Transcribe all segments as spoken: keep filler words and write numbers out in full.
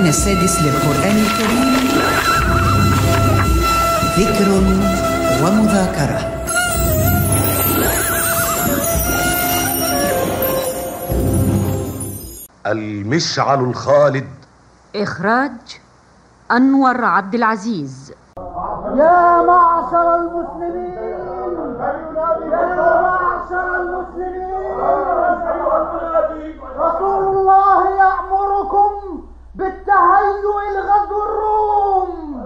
الدين السادس للقرآن الكريم ذكر ومذاكرة. المشعل الخالد. إخراج أنور عبد العزيز. يا معشر المسلمين، يا معشر المسلمين، رسول الله يأمركم بالتهيؤ لغزو الروم.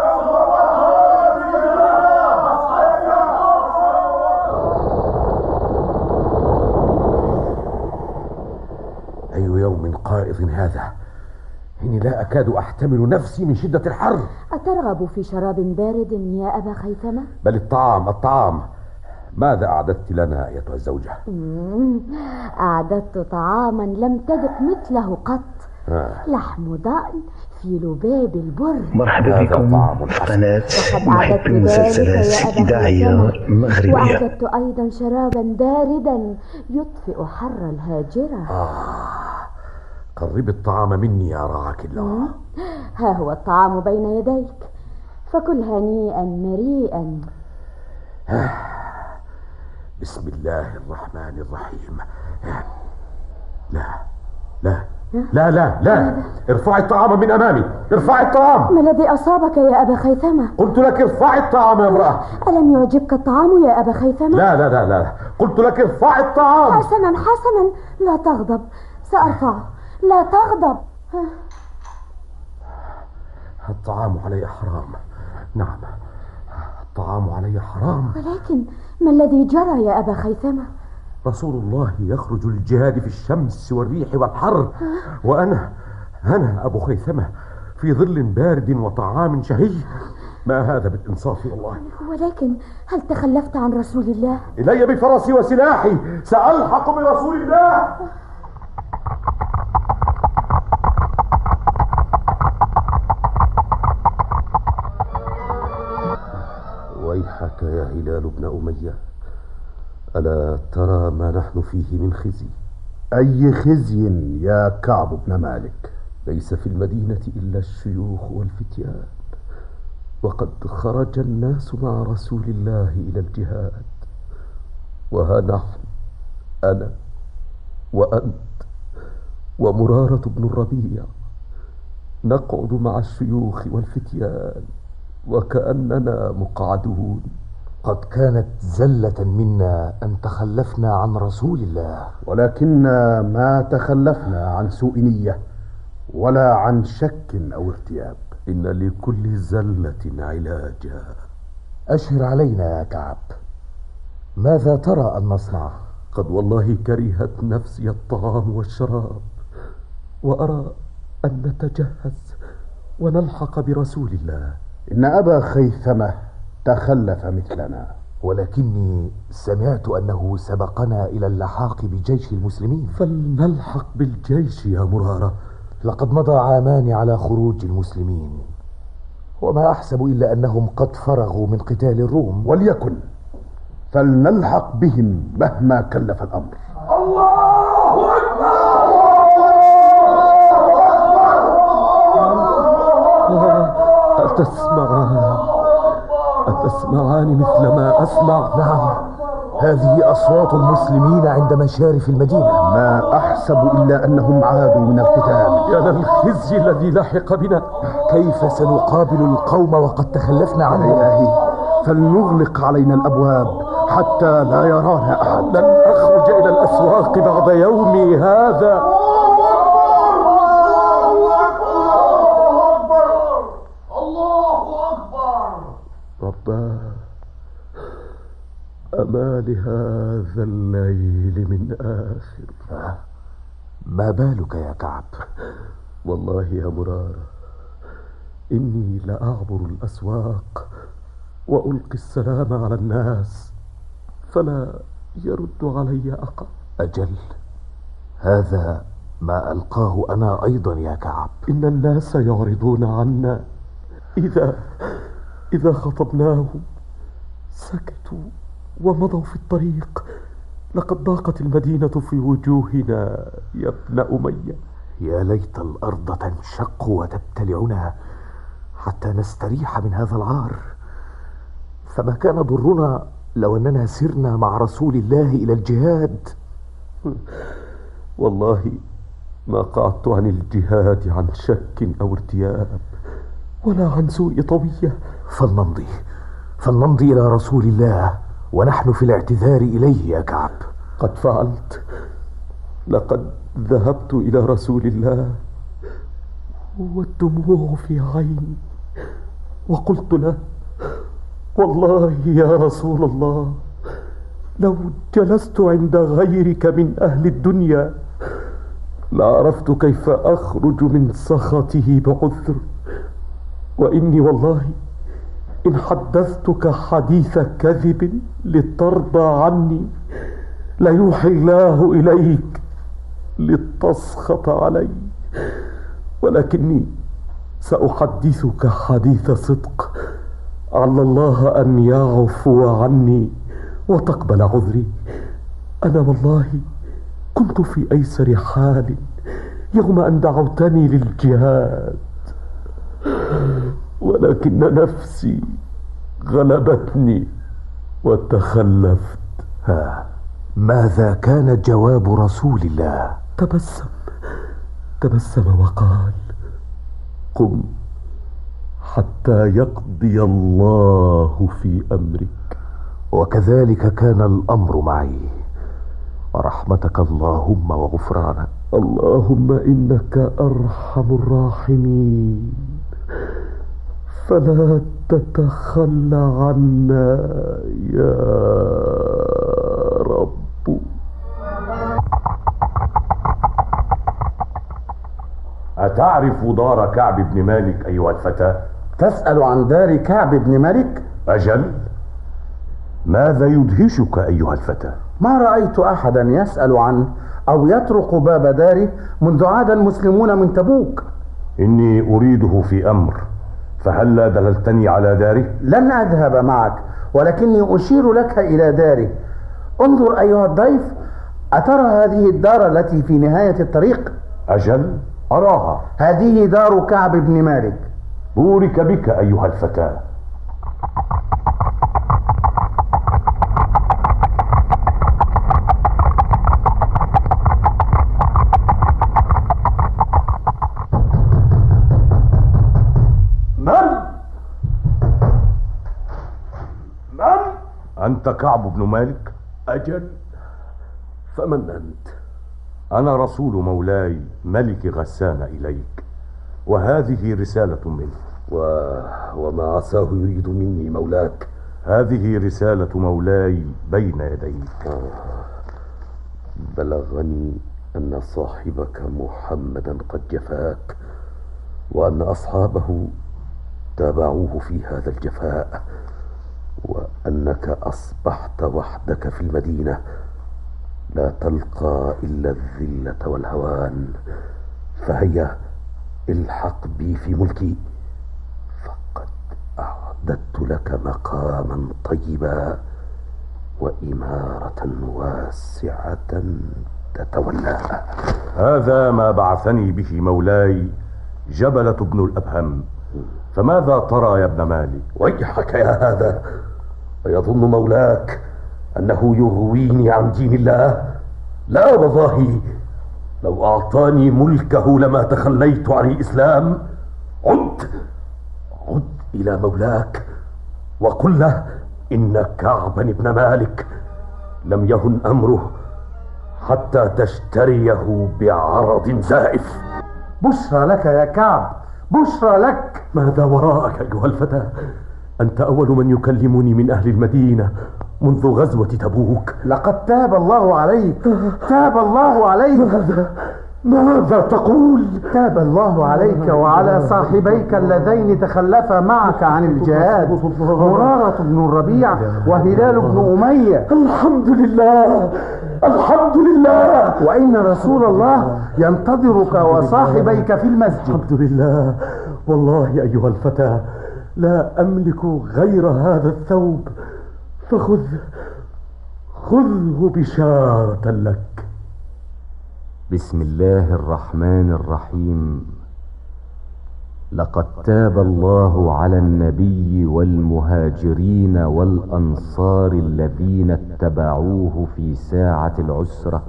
أي يوم قائض هذا، إني لا أكاد أحتمل نفسي من شدة الحر. أترغب في شراب بارد يا أبا خيثمة؟ بل الطعام الطعام ماذا أعددت لنا أيتها الزوجة؟ أعددت طعاما لم تذق مثله قط. آه. لحم ضأن في لباب البر. مرحبا بكم في قناة محب المسلسلات الإذاعية المغربية. وأعددت أيضا شرابا باردا يطفئ حر الهاجرة. آه. قرب الطعام مني يا رعاك الله. ها هو الطعام بين يديك، فكل هنيئا مريئا. بسم الله الرحمن الرحيم. لا لا لا لا لا، ارفعي الطعام من أمامي، ارفعي الطعام. ما الذي أصابك يا أبا خيثمة؟ قلت لك ارفعي الطعام يا امرأة. ألم يعجبك الطعام يا أبا خيثمة؟ لا لا لا لا، قلت لك ارفعي الطعام. حسنا حسنا، لا تغضب، سأرفعه، لا تغضب. الطعام علي حرام، نعم الطعام علي حرام. ولكن ما الذي جرى يا أبا خيثمة؟ رسول الله يخرج للجهاد في الشمس والريح والحر، وأنا أنا أبو خيثمة في ظل بارد وطعام شهي. ما هذا بالإنصاف والله. ولكن هل تخلفت عن رسول الله؟ إلي بفرسي وسلاحي، سألحق برسول الله. ويحك يا هلال بن أمية، ألا ترى ما نحن فيه من خزي؟ أي خزي يا كعب بن مالك؟ ليس في المدينة إلا الشيوخ والفتيان، وقد خرج الناس مع رسول الله إلى الجهاد، وها نحن أنا وأنت ومرارة بن الربيع نقعد مع الشيوخ والفتيان وكأننا مقعدون. قد كانت زلة منا أن تخلفنا عن رسول الله، ولكن ما تخلفنا عن سوء نية ولا عن شك أو ارتياب. إن لكل زلة علاجا. أشهر علينا يا كعب، ماذا ترى أن نصنع؟ قد والله كرهت نفسي الطعام والشراب، وأرى أن نتجهز ونلحق برسول الله. إن أبا خيثمة تخلف مثلنا، ولكني سمعت أنه سبقنا إلى اللحاق بجيش المسلمين. فلنلحق بالجيش يا مرارة. لقد مضى عامان على خروج المسلمين، وما أحسب إلا أنهم قد فرغوا من قتال الروم. وليكن، فلنلحق بهم مهما كلف الأمر. الله أكبر! أتسمعان أتسمعان مثل ما أسمع؟ نعم، هذه أصوات المسلمين عند مشارف المدينة. ما أحسب إلا أنهم عادوا من القتال. يا للخزي الذي لحق بنا. كيف سنقابل القوم وقد تخلفنا عنهم؟ إلهي، فلنغلق علينا الأبواب حتى لا يرانا أحد. لن أخرج إلى الأسواق بعد يومي هذا. رباه، أما لهذا الليل من آخر. ما بالك يا كعب؟ والله يا مرارة، إني لأعبر الأسواق وألقي السلام على الناس فلا يرد علي أحد. أجل، هذا ما ألقاه أنا أيضا يا كعب. إن الناس يعرضون عنا إذا إذا خطبناهم سكتوا ومضوا في الطريق. لقد ضاقت المدينة في وجوهنا يا ابن أمية. يا ليت الأرض تنشق وتبتلعنا حتى نستريح من هذا العار. فما كان ضرنا لو أننا سرنا مع رسول الله إلى الجهاد. والله ما قعدت عن الجهاد عن شك أو ارتياب ولا عن سوء طوية. فلنمضي فلنمضي إلى رسول الله ونحن في الاعتذار إليه يا كعب. قد فعلت. لقد ذهبت إلى رسول الله والدموع في عيني وقلت له: والله يا رسول الله، لو جلست عند غيرك من أهل الدنيا لعرفت كيف أخرج من سخطه بعذر، وإني والله إن حدثتك حديث كذب لترضى عني ليوحي الله إليك لتسخط علي، ولكني سأحدثك حديث صدق عل الله أن يعفو عني وتقبل عذري. أنا والله كنت في أيسر حال يوم أن دعوتني للجهاد، ولكن نفسي غلبتني وتخلفت. ها ماذا كان جواب رسول الله؟ تبسم تبسم وقال: قم حتى يقضي الله في أمرك. وكذلك كان الأمر معي، ورحمتك اللهم وغفرانك. اللهم إنك أرحم الراحمين، فلا تتخلى عنا يا رب. أتعرف دار كعب بن مالك أيها الفتى؟ تسأل عن دار كعب بن مالك؟ أجل. ماذا يدهشك أيها الفتى؟ ما رأيت أحدا يسأل عنه أو يطرق باب داره منذ عاد المسلمون من تبوك. إني أريده في أمر، فهلا دللتني على داره؟ لن أذهب معك، ولكني أشير لك إلى داره. انظر أيها الضيف، أترى هذه الدار التي في نهاية الطريق؟ أجل أراها. هذه دار كعب بن مالك. بورك بك أيها الفتى. من؟ من؟ أنت كعب بن مالك؟ أجل. فمن أنت؟ أنا رسول مولاي ملك غسان إليك، وهذه رسالة منه. و... وما عساه يريد مني مولاك؟ هذه رسالة مولاي بين يديك. آه. بلغني أن صاحبك محمدا قد جفاك، وأن أصحابه تابعوه في هذا الجفاء، وأنك أصبحت وحدك في المدينة لا تلقى إلا الذلة والهوان. فهيا الحق بي في ملكي، فقد أعددت لك مقاما طيبا وإمارة واسعة تتولاها. هذا ما بعثني به مولاي جبلة بن الأبهم، فماذا ترى يا ابن مالك؟ ويحك يا هذا، أيظن مولاك أنه يغويني عن دين الله؟ لا والله، لو أعطاني ملكه لما تخليت عن الإسلام. عد عد إلى مولاك وقل له إن كعبا بن مالك لم يهن أمره حتى تشتريه بعرض زائف. بشرى لك يا كعب، بشرى لك. ماذا وراءك أيها الفتى؟ أنت أول من يكلمني من أهل المدينة منذ غزوة تبوك. لقد تاب الله عليك، تاب الله عليك. ماذا تقول؟ تاب الله عليك وعلى صاحبيك اللذين تخلفا معك عن الجهاد، مرارة بن الربيع وهلال بن أمية. الحمد لله، الحمد لله. وإن رسول الله ينتظرك وصاحبيك في المسجد. الحمد لله. والله أيها الفتى لا أملك غير هذا الثوب، فخذ خذه بشارة لك. بسم الله الرحمن الرحيم. لقد تاب الله على النبي والمهاجرين والأنصار الذين اتبعوه في ساعة العسرة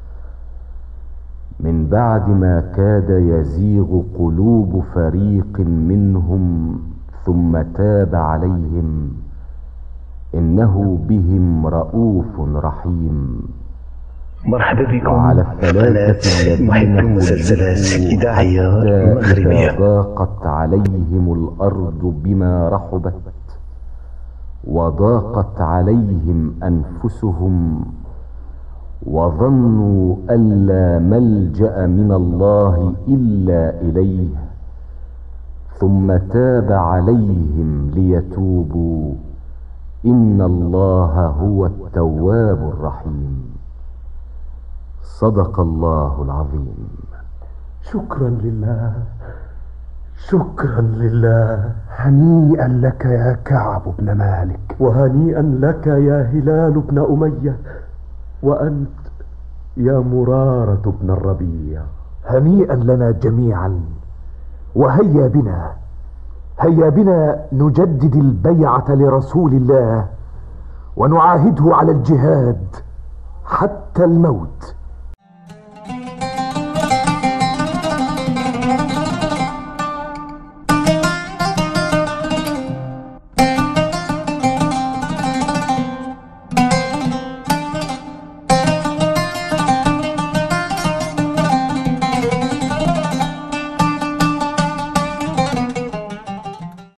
من بعد ما كاد يزيغ قلوب فريق منهم ثم تاب عليهم إنه بهم رؤوف رحيم. مرحبا بكم وعلى الثلاثة محب المسلسلات الإذاعية المغربية. ضاقت عليهم الأرض بما رحبت وضاقت عليهم أنفسهم وظنوا أن لا ملجأ من الله إلا إليه ثم تاب عليهم ليتوبوا إن الله هو التواب الرحيم. صدق الله العظيم. شكرا لله، شكرا لله. هنيئا لك يا كعب بن مالك، وهنيئا لك يا هلال بن أمية، وأنت يا مرارة بن الربيع. هنيئا لنا جميعا، وهيا بنا هيا بنا نجدد البيعة لرسول الله ونعاهده على الجهاد حتى الموت.